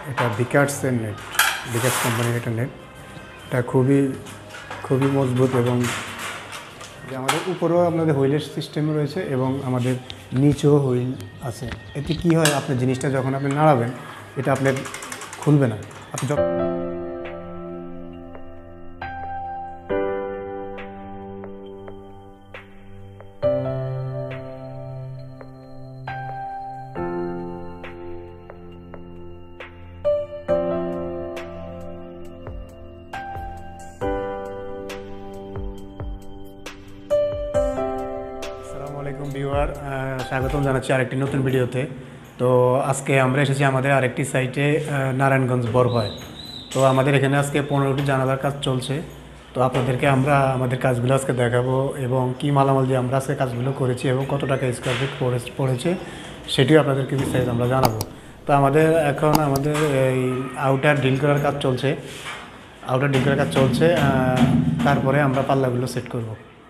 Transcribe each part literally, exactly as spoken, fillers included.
এটা ভিকার্সের net, Vickers কোম্পানির এটা নেট। এটা খুবই খুবই মজবুত এবং আমাদের উপরেও আপনাদের হুইলের সিস্টেম রয়েছে এবং আমাদের নিচেও হুইল আছে। এতে কি হয়, আপনার জিনিসটা যখন আপনি নাড়াবেন এটা আপনার খুলবে না। আপনি যখন আসসালামু আলাইকুম ভিউয়ার, স্বাগতম জানাচ্ছি আরেকটি নতুন ভিডিওতে। তো আজকে আমরা এসেছি আমাদের আরেকটি সাইটে, নারায়ণগঞ্জ বরভায়। তো আমাদের এখানে আজকে পনেরোটি জানালার কাজ চলছে। তো আপনাদেরকে আমরা আমাদের কাজগুলো আজকে দেখাবো এবং কি মালামাল দিয়ে আমরা আজকে কাজগুলো করেছি এবং কত টাকা স্কোয়ার ফিট পড়েছে সেটিও আপনাদেরকে বিস্তারিত আমরা জানাবো। তো আমাদের এখন আমাদের এই আউটার ডিল করার কাজ চলছে, আউটার ডিল করার কাজ চলছে তারপরে আমরা পাল্লাগুলো সেট করব।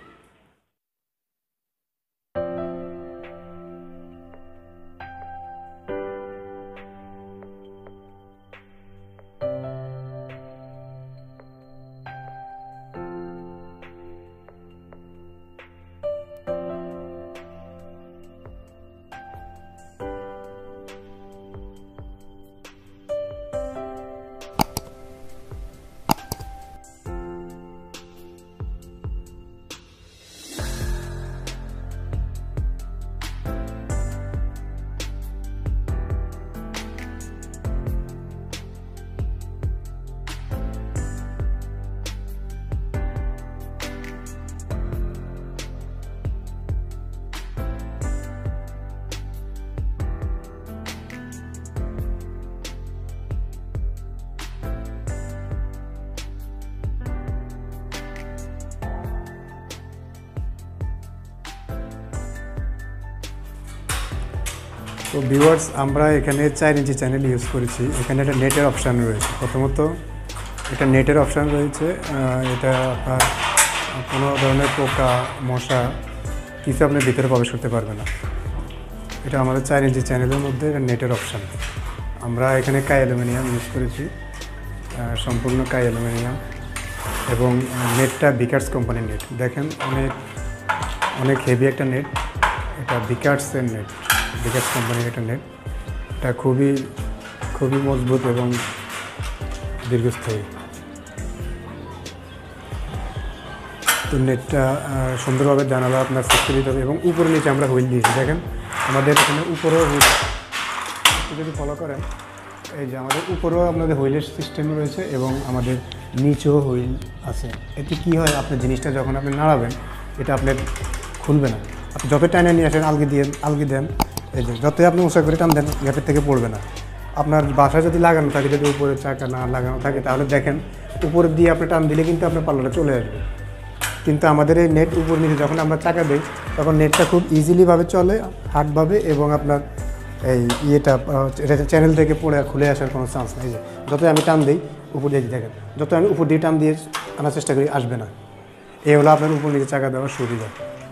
তো ভিউয়ার্স, আমরা এখানে চার ইঞ্চি চ্যানেল ইউজ করেছি। এখানে একটা নেটের অপশান রয়েছে। প্রথমত এটা নেটের অপশান রয়েছে, এটা আপনার কোনো ধরনের পোকা মশা কিছু আপনার ভিতরে প্রবেশ করতে পারবে না। এটা আমাদের চার ইঞ্চি চ্যানেলের মধ্যে এটা নেটের অপশান। আমরা এখানে কাই অ্যালুমিনিয়াম ইউজ করেছি, সম্পূর্ণ কাই অ্যালুমিনিয়াম, এবং নেটটা ভিকার্স কোম্পানির নেট। দেখেন অনেক অনেক হেভি একটা নেট। এটা ভিকার্সের নেট, ভিকার্স কোম্পানির একটা নেট। এটা খুবই খুবই মজবুত এবং দীর্ঘস্থায়ী। তো নেটটা সুন্দরভাবে জানালা আপনার সেট করে দিতে হবে এবং উপরে নিচে আমরা হুইল দিয়েছি। দেখেন আমাদের এখানে উপরেও হুইল, যদি ফলো করেন এই যে আমাদের উপরেও আপনাদের হুইলের সিস্টেম রয়েছে এবং আমাদের নিচেও হুইল আছে। এতে কি হয়, আপনার জিনিসটা যখন আপনি নাড়াবেন এটা আপনার খুলবে না। আপনি যতই টাইনে নিয়ে আসেন, আলগি দিয়ে আলগি দেন, এই যে যতই আপনি উঁচা করে টান দেন গ্যাপের থেকে পড়বে না। আপনার বাসায় যদি লাগানো থাকে, যদি উপরে চাকা না লাগানো থাকে, তাহলে দেখেন উপরে দিয়ে আপনি টান দিলে কিন্তু আপনার পাল্লাটা চলে আসবে। কিন্তু আমাদের এই নেট উপর নিচে যখন আমরা চাকা দিই তখন নেটটা খুব ইজিলিভাবে চলে, হার্ডভাবে, এবং আপনার এই ইয়েটা চ্যানেল থেকে পড়ে খুলে আসার কোনো চান্স নেই। যে যতই আমি টান দিই উপর দিয়ে দেখেন, যত আমি উপর দিয়ে টান দিয়ে আনার চেষ্টা করি আসবে না। এই হলো আপনার উপর নিচে চাকা দেওয়ার সুবিধা।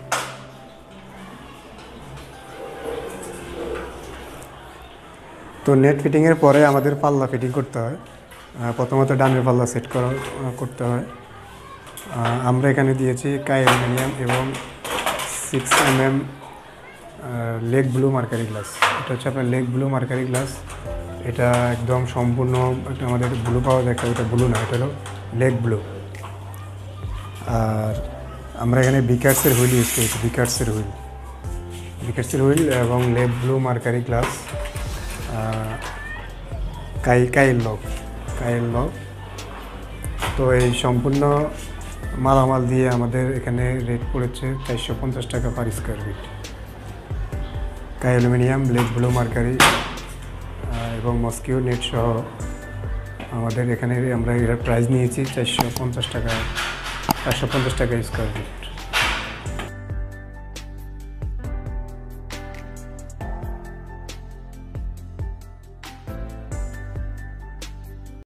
তো নেট ফিটিংয়ের পরে আমাদের পাল্লা ফিটিং করতে হয়। প্রথমত ডানের পাল্লা সেট করা করতে হয়। আমরা এখানে দিয়েছি কাই অ্যালুমিনিয়াম এবং six M M leg blue mercury glass. এটা হচ্ছে আপনার লেগ ব্লু মার্কারি গ্লাস। এটা একদম সম্পূর্ণ একটা আমাদের ব্লু পাওয়া যায়, একটা ওটা ব্লু না, এটা হলো লেগ ব্লু। আর আমরা এখানে ভিকার্সের হুইল ইউজ করেছি, ভিকার্সের হুইল ভিকার্সের হুইল এবং লেগ ব্লু মার্কারি গ্লাস, কাই কাইল লক কাইল লক তো এই সম্পূর্ণ মালামাল দিয়ে আমাদের এখানে রেট পড়েছে চারশো পঞ্চাশ টাকা পার স্কোয়ার ফিট। কাই অ্যালুমিনিয়াম, লেগ ব্লু মার্কারি এবং মস্কিউ নেট সহ আমাদের এখানে আমরা এর প্রাইস নিয়েছি চারশো পঞ্চাশ টাকা চারশো পঞ্চাশ টাকা স্কোয়ার ফিট।